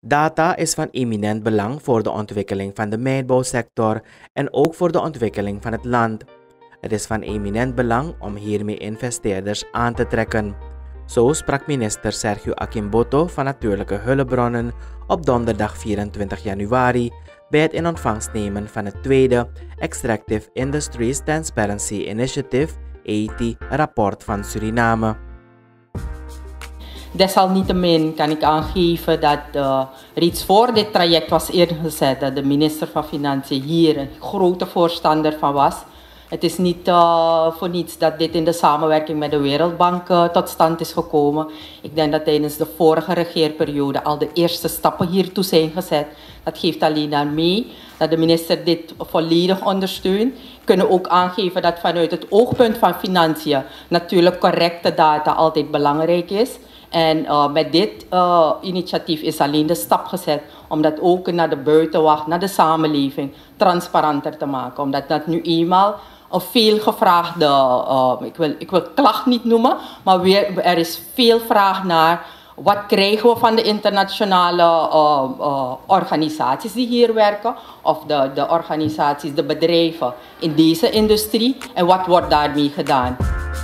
Data is van eminent belang voor de ontwikkeling van de mijnbouwsector en ook voor de ontwikkeling van het land. Het is van eminent belang om hiermee investeerders aan te trekken. Zo sprak minister Sergio Akimboto van Natuurlijke Hulpbronnen op donderdag 24 januari bij het in ontvangst nemen van het tweede Extractive Industries Transparency Initiative (EITI) rapport van Suriname. Desalniettemin kan ik aangeven dat reeds voor dit traject was ingezet dat de minister van Financiën hier een grote voorstander van was. Het is niet voor niets dat dit in de samenwerking met de Wereldbank tot stand is gekomen. Ik denk dat tijdens de vorige regeerperiode al de eerste stappen hiertoe zijn gezet. Dat geeft alleen aan mee dat de minister dit volledig ondersteunt. We kunnen ook aangeven dat vanuit het oogpunt van financiën natuurlijk correcte data altijd belangrijk is. En met dit initiatief is alleen de stap gezet om dat ook naar de buitenwacht, naar de samenleving, transparanter te maken. Omdat dat nu eenmaal een veelgevraagde, ik wil klacht niet noemen, maar er is veel vraag naar wat krijgen we van de internationale organisaties die hier werken, of de organisaties, de bedrijven in deze industrie en wat wordt daarmee gedaan.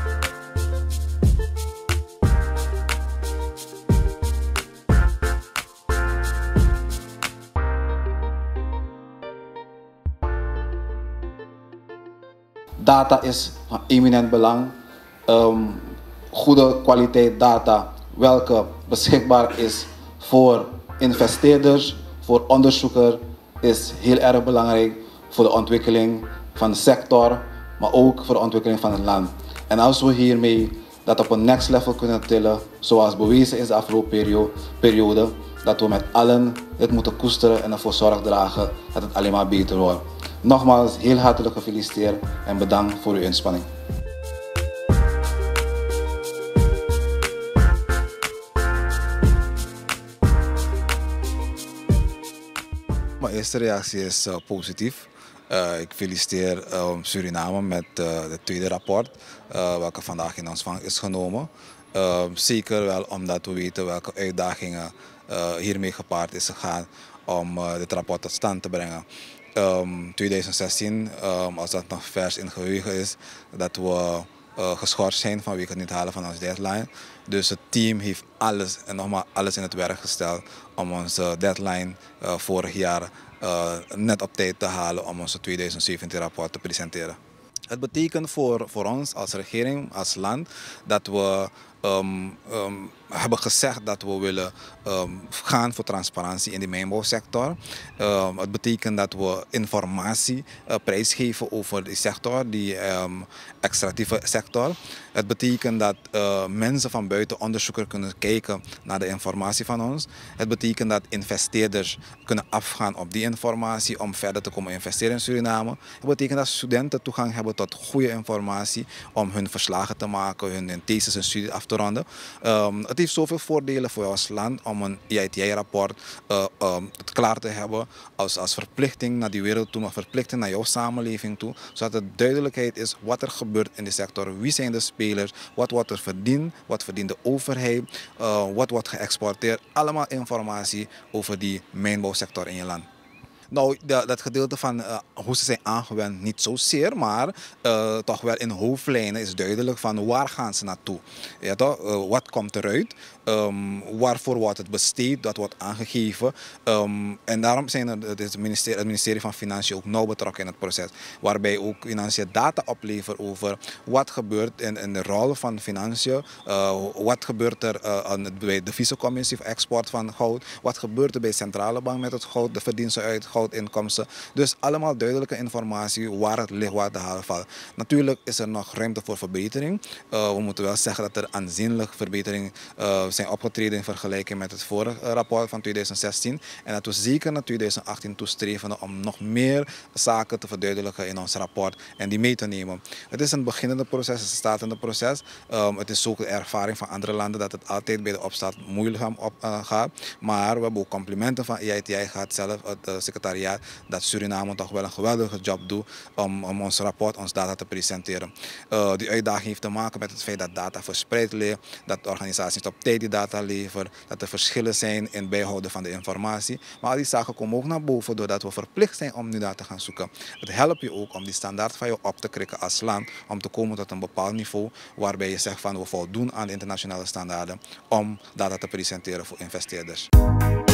Data is van eminent belang. Goede kwaliteit data, welke beschikbaar is voor investeerders, voor onderzoekers, is heel erg belangrijk voor de ontwikkeling van de sector, maar ook voor de ontwikkeling van het land. En als we hiermee dat op een next level kunnen tillen, zoals bewezen is de afgelopen periode, dat we met allen dit moeten koesteren en ervoor zorg dragen dat het alleen maar beter wordt. Nogmaals, heel hartelijk gefeliciteerd en bedankt voor uw inspanning. Mijn eerste reactie is positief. Ik feliciteer Suriname met het tweede rapport, welke vandaag in ontvangst is genomen. Zeker wel omdat we weten welke uitdagingen hiermee gepaard is gegaan om dit rapport tot stand te brengen. 2016, als dat nog vers in geheugen is, dat we geschorst zijn vanwege het niet halen van ons deadline. Dus het team heeft alles en nogmaals alles in het werk gesteld om onze deadline vorig jaar net op tijd te halen om onze 2017 rapport te presenteren. Het betekent voor ons als regering, als land, dat we hebben gezegd dat we willen gaan voor transparantie in de mijnbouwsector. Het betekent dat we informatie prijsgeven over die sector, die extractieve sector. Het betekent dat mensen van buiten, onderzoekers, kunnen kijken naar de informatie van ons. Het betekent dat investeerders kunnen afgaan op die informatie om verder te komen investeren in Suriname. Het betekent dat studenten toegang hebben tot goede informatie om hun verslagen te maken, hun thesis en studie af te ronden. Het heeft zoveel voordelen voor ons land om een EITI-rapport klaar te hebben als verplichting naar die wereld toe, maar verplichting naar jouw samenleving toe, zodat er duidelijkheid is wat er gebeurt in de sector, wie zijn de spelers, wat wordt er verdiend, wat verdient de overheid, wat wordt geëxporteerd. Allemaal informatie over die mijnbouwsector in je land. Nou, dat gedeelte van hoe ze zijn aangewend niet zozeer, maar toch wel in hoofdlijnen is duidelijk van waar gaan ze naartoe. Ja, toch? Wat komt eruit? Waarvoor wordt het besteed? Dat wordt aangegeven. En daarom zijn het ministerie van Financiën ook nauw betrokken in het proces. Waarbij ook Financiën data oplevert over wat gebeurt in de rol van Financiën. Wat gebeurt er bij de Visecommissie voor export van goud. Wat gebeurt er bij de Centrale Bank met het goud, de verdiensten uit goudinkomsten. Dus allemaal duidelijke informatie waar het ligt, waar het halen valt. Natuurlijk is er nog ruimte voor verbetering. We moeten wel zeggen dat er aanzienlijke verbeteringen zijn opgetreden in vergelijking met het vorige rapport van 2016. En dat we zeker naar 2018 toestreven om nog meer zaken te verduidelijken in ons rapport en die mee te nemen. Het is een beginnende proces, het is een startende proces. Het is ook de ervaring van andere landen dat het altijd bij de opstart moeilijk gaat. Maar we hebben ook complimenten van EITI gehad zelf, het secretaris secretariaat dat Suriname toch wel een geweldige job doet om ons rapport, ons data te presenteren. Die uitdaging heeft te maken met het feit dat data verspreid ligt, dat de organisaties op tijd die data leveren, dat er verschillen zijn in bijhouden van de informatie. Maar al die zaken komen ook naar boven doordat we verplicht zijn om nu data te gaan zoeken. Het helpt je ook om die standaard van je op te krikken als land, om te komen tot een bepaald niveau waarbij je zegt van we voldoen aan de internationale standaarden om data te presenteren voor investeerders.